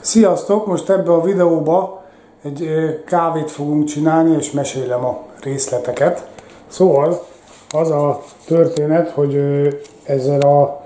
Sziasztok! Most ebbe a videóba egy kávét fogunk csinálni, és mesélem a részleteket. Szóval az a történet, hogy ezzel a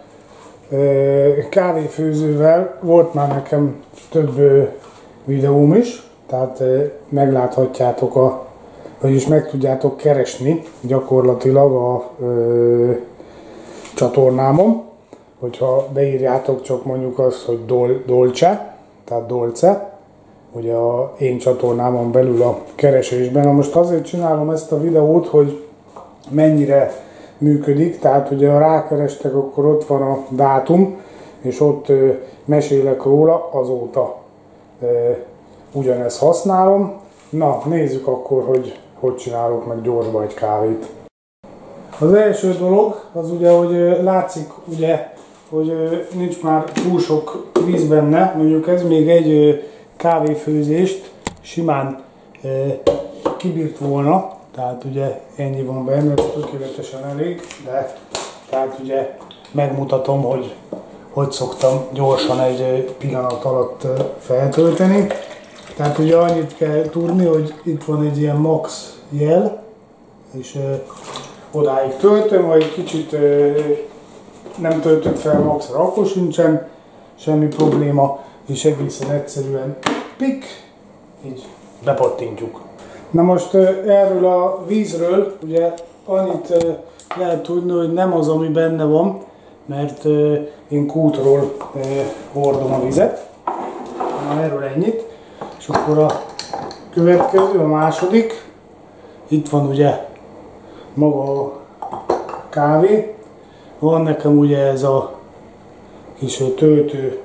kávéfőzővel volt már nekem több videóm is, tehát megláthatjátok, vagyis meg tudjátok keresni gyakorlatilag a csatornámon, hogyha beírjátok csak mondjuk azt, hogy Dolce, tehát Dolce, ugye a én csatornámon belül a keresésben. Na most azért csinálom ezt a videót, hogy mennyire működik, tehát ugye ha rákerestek, akkor ott van a dátum, és ott mesélek róla, azóta ugyanezt használom. Na, nézzük akkor, hogy csinálok meg gyorsba egy kávét. Az első dolog, az ugye, hogy látszik, ugye, hogy nincs már túl sok víz benne, mondjuk ez még egy kávéfőzést simán kibírt volna, tehát ugye ennyi van benne, ez tökéletesen elég, de tehát ugye megmutatom, hogy szoktam gyorsan egy pillanat alatt feltölteni. Tehát ugye annyit kell tudni, hogy itt van egy ilyen max jel, és odáig töltöm, ha egy kicsit nem töltök fel maxra, akkor sincsen semmi probléma, és egészen egyszerűen pik, így bepattintjuk. Na most erről a vízről ugye annyit lehet tudni, hogy nem az, ami benne van, mert én kútról hordom a vizet. Na, erről ennyit. És akkor a következő, a második, itt van ugye maga a kávé. Van nekem ugye ez a kis töltő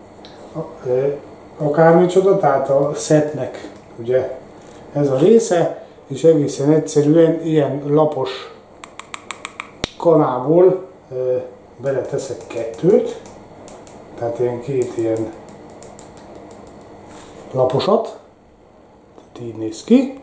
akármicsoda, tehát a szetnek ugye ez a része, és egészen egyszerűen ilyen lapos kanából beleteszek kettőt, tehát ilyen két ilyen laposat, tehát így néz ki.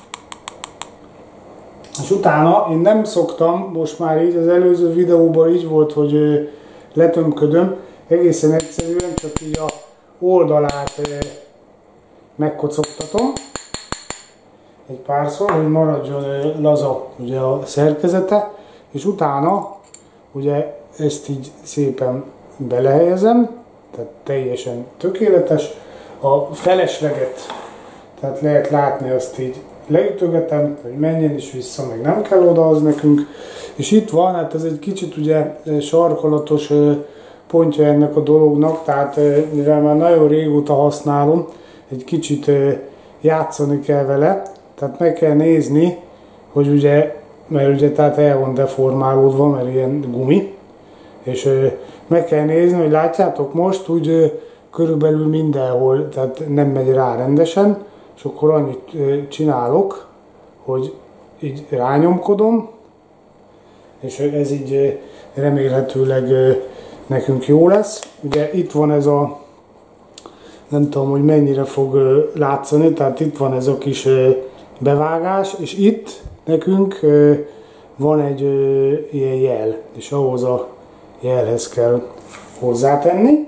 És utána én nem szoktam, most már így az előző videóban így volt, hogy letömködöm, egészen egyszerűen csak így a oldalát megkocogtatom egy párszor, hogy maradjon laza ugye a szerkezete, és utána ugye ezt így szépen belehelyezem, tehát teljesen tökéletes. A felesleget, tehát lehet látni, azt így leütögetem, hogy menjen is vissza, meg nem kell oda az nekünk. És itt van, hát ez egy kicsit ugye sarkolatos pontja ennek a dolognak, tehát mivel már nagyon régóta használom, egy kicsit játszani kell vele, tehát meg kell nézni, hogy ugye, mert ugye tehát el van deformálódva, mert ilyen gumi, és meg kell nézni, hogy látjátok most úgy körülbelül mindenhol, tehát nem megy rá rendesen, és akkor annyit csinálok, hogy így rányomkodom, és ez így remélhetőleg nekünk jó lesz. Ugye itt van ez a, nem tudom, hogy mennyire fog látszani, tehát itt van ez a kis bevágás, és itt nekünk van egy ilyen jel, és ahhoz a jelhez kell hozzátenni.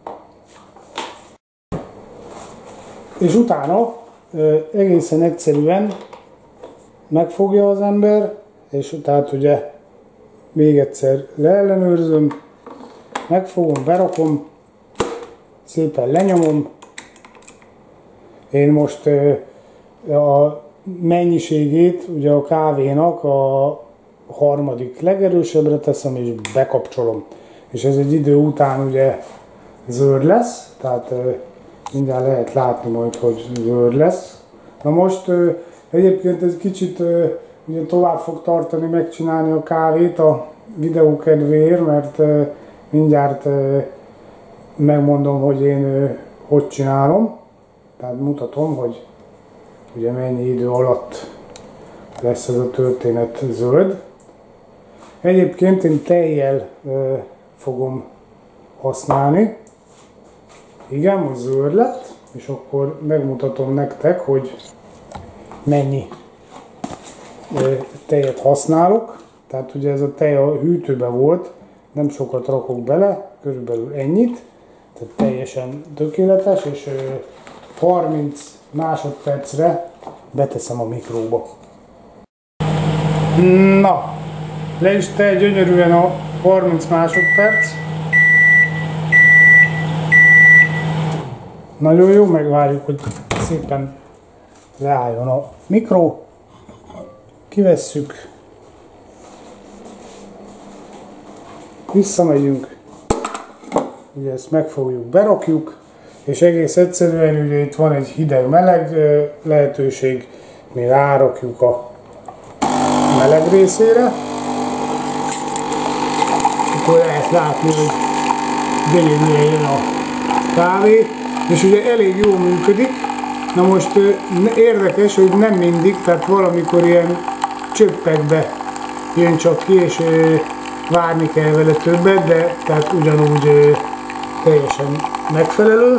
És utána egészen egyszerűen megfogja az ember, és tehát ugye még egyszer leellenőrzöm, megfogom, berakom, szépen lenyomom. Én most a mennyiségét ugye a kávénak a harmadik legerősebbre teszem, és bekapcsolom. És ez egy idő után ugye zöld lesz, tehát mindjárt lehet látni majd, hogy zöld lesz. Na most egyébként ez kicsit ugye tovább fog tartani megcsinálni a kávét a videó kedvéért, mert mindjárt megmondom, hogy én hogy csinálom. Tehát mutatom, hogy ugye mennyi idő alatt lesz ez a történet zöld. Egyébként én tejjel fogom használni. Igen, most zöld lett, és akkor megmutatom nektek, hogy mennyi tejet használok. Tehát ugye ez a tej a hűtőben volt, nem sokat rakok bele, körülbelül ennyit. Tehát teljesen tökéletes, és 30 másodpercre beteszem a mikróba. Na, le is telt gyönyörűen a 30 másodperc. Nagyon jó, megvárjuk, hogy szépen leálljon a mikró. Kivesszük. Visszamegyünk. Ugye ezt megfogjuk, berakjuk. És egész egyszerűen ugye itt van egy hideg-meleg lehetőség. Mi rárakjuk a meleg részére. Akkor lehet látni, hogy gyönyörűen jön a kávé. És ugye elég jól működik. Na most érdekes, hogy nem mindig, tehát valamikor ilyen csöppekbe jön csak ki, és várni kell vele többet, de tehát ugyanúgy teljesen megfelelő.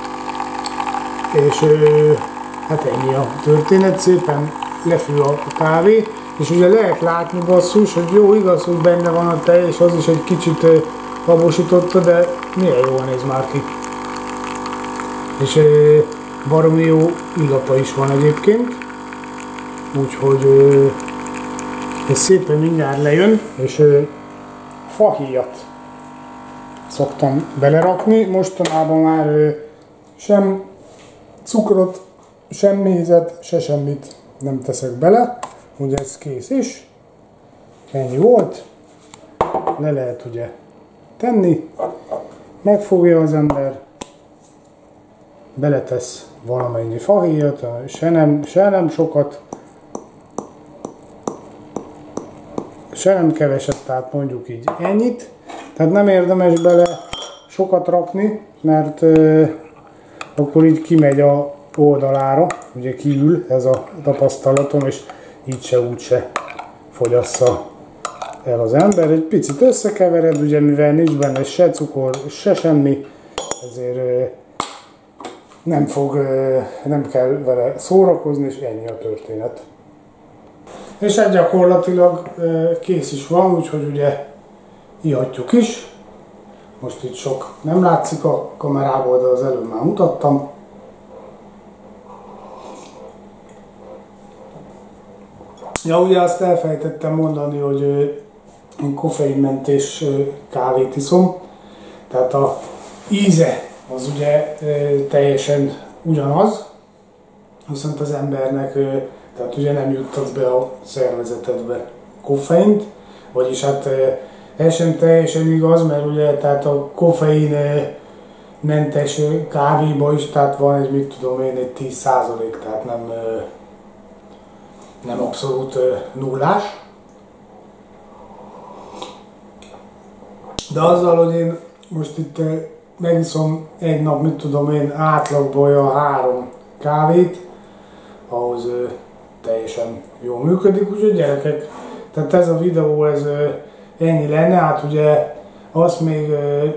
És hát ennyi a történet, szépen lefű a kávé. És ugye lehet látni basszus, hogy jó, igaz, hogy benne van a tej, és az is egy kicsit habosította, de milyen jól néz már ki. És baromi jó illata is van egyébként, úgyhogy ez szépen mindjárt lejön, és fahéjat szoktam belerakni. Mostanában már sem cukrot, sem mézet, se semmit nem teszek bele. Ugye ez kész is, ennyi volt, le lehet ugye tenni, megfogja az ember, beletesz valamennyi fahéjat, se nem sokat, se nem keveset, tehát mondjuk így ennyit. Tehát nem érdemes bele sokat rakni, mert akkor így kimegy a oldalára, ugye kiül, ez a tapasztalatom, és így se úgy se fogyassza el az ember. Egy picit összekevered, ugye mivel nincs benne se cukor, se semmi, ezért nem kell vele szórakozni, és ennyi a történet. És hát gyakorlatilag kész is van, úgyhogy ugye ihatjuk is. Most itt sok nem látszik a kamerából, de az előbb már mutattam. Ja, ugye azt elfelejtettem mondani, hogy én koffeinmentes kávét iszom, tehát a íze az ugye teljesen ugyanaz, viszont az embernek, tehát ugye nem juttatsz be a szervezetedbe koffeint, vagyis hát ez sem teljesen igaz, mert ugye tehát a koffein mentes kávéban is, tehát van egy, mit tudom én, egy 10%, tehát nem abszolút nullás. De azzal, hogy én most itt megiszom egy nap, mit tudom én, átlagban olyan 3 kávét, ahhoz teljesen jól működik, úgyhogy gyerekek, tehát ez a videó, ez ennyi lenne, hát ugye azt még,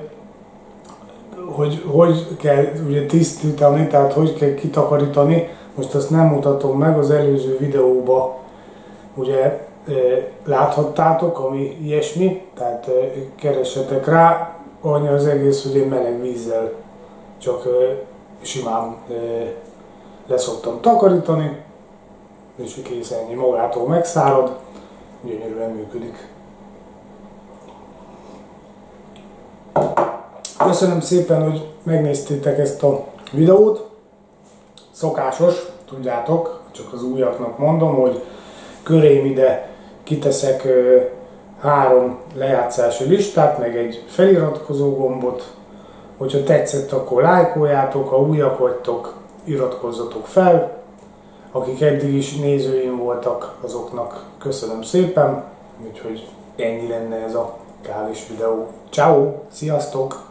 hogy kell ugye tisztítani, tehát hogy kell kitakarítani, most azt nem mutatom meg, az előző videóban ugye láthattátok, ami ilyesmi, tehát keressetek rá, annyi az egész, hogy én meleg vízzel csak simán leszoktam takarítani, és kész, ennyi, magától megszárad, gyönyörűen működik. Köszönöm szépen, hogy megnéztétek ezt a videót. Szokásos, tudjátok, csak az újaknak mondom, hogy körém ide kiteszek 3 lejátszási listát, meg egy feliratkozó gombot. Hogyha tetszett, akkor lájkoljátok, ha újak vagytok, iratkozzatok fel. Akik eddig is nézőim voltak, azoknak köszönöm szépen. Úgyhogy ennyi lenne ez a kávés videó. Ciao, sziasztok!